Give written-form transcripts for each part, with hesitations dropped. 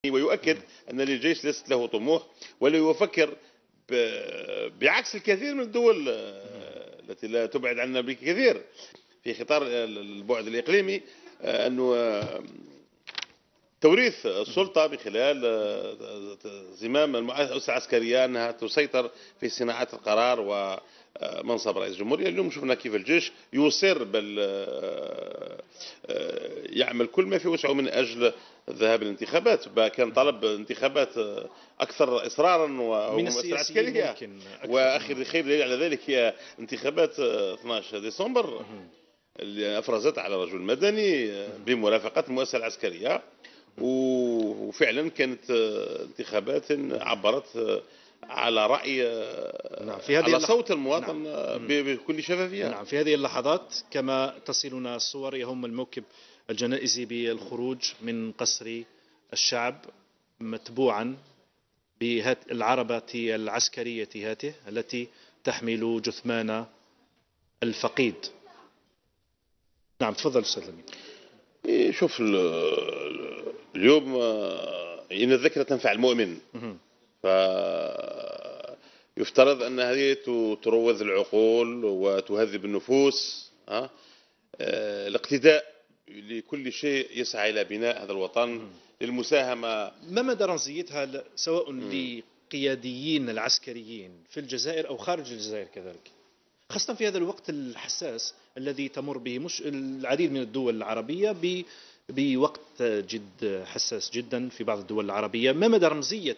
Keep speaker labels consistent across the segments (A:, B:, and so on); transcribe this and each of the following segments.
A: ويؤكد أن للجيش ليست له طموح ولا يفكر بعكس الكثير من الدول التي لا تبعد عنا بكثير في إطار البعد الإقليمي، أنه توريث السلطة من خلال زمام المؤسسة العسكرية أنها تسيطر في صناعة القرار ومنصب رئيس الجمهورية. اليوم شفنا كيف الجيش يصر بل يعمل كل ما في وسعه من أجل الذهاب للانتخابات. كان طلب انتخابات أكثر إصرارا
B: من
A: والمؤسسة العسكرية، وآخر خير دليل على ذلك هي انتخابات 12 ديسمبر اللي أفرزت على رجل مدني بمرافقة المؤسسة العسكرية، وفعلا كانت انتخابات عبرت على رأي
B: في هذه
A: على صوت المواطن بكل شفافية.
B: نعم، في هذه اللحظات كما تصلنا الصور يهم الموكب الجنائزي بالخروج من قصر الشعب متبوعا بالعربة العسكرية هاته التي تحمل جثمان الفقيد. نعم تفضل أستاذ لميد.
A: شوف اليوم إن الذكرى تنفع المؤمن، فيفترض أن هذه تروض العقول وتهذب النفوس، الاقتداء لكل شيء يسعى إلى بناء هذا الوطن، للمساهمة.
B: ما مدى رمزيتها سواء لقياديين العسكريين في الجزائر أو خارج الجزائر كذلك، خاصة في هذا الوقت الحساس الذي تمر به مش العديد من الدول العربية بوقت جد حساس جدا في بعض الدول العربية؟ ما مدى رمزية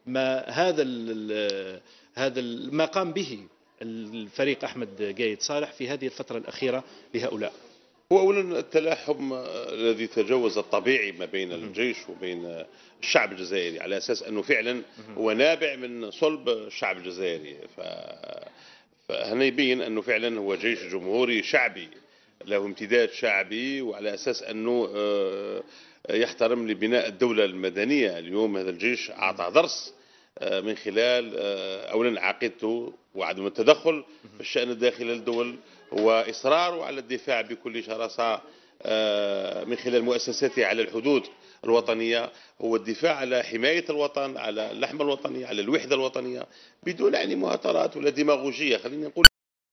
B: ما قام به الفريق أحمد قايد صالح في هذه الفترة الأخيرة لهؤلاء؟
A: هو أولا التلاحم الذي تجاوز الطبيعي ما بين الجيش وبين الشعب الجزائري، على أساس أنه فعلا هو نابع من صلب الشعب الجزائري، فهنا يبين أنه فعلا هو جيش جمهوري شعبي له امتداد شعبي، وعلى أساس أنه يحترم لبناء الدولة المدنية. اليوم هذا الجيش أعطى درس من خلال أولا عقيدته وعدم التدخل في الشأن الداخلي للدول، وإصراره على الدفاع بكل شراسة من خلال مؤسساته على الحدود الوطنية، هو الدفاع على حماية الوطن، على اللحمة الوطنية، على الوحدة الوطنية، بدون يعني مهاترات ولا ديماغوجية. خلينا نقول